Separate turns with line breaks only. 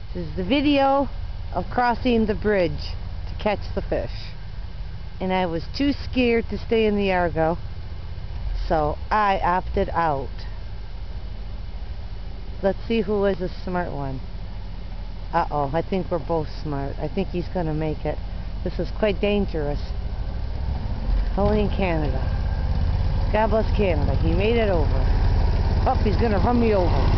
This is the video of crossing the bridge to catch the fish. And I was too scared to stay in the Argo, so I opted out. Let's see who is a smart one. Uh-oh, I think we're both smart. I think he's going to make it. This is quite dangerous. Only in Canada. God bless Canada. He made it over. Oh, he's going to run me over.